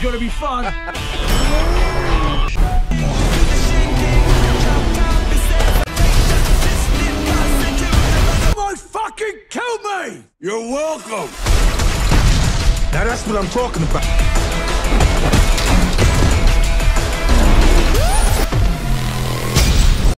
gonna be fun. You fucking kill me! You're welcome. Now that's what I'm talking about.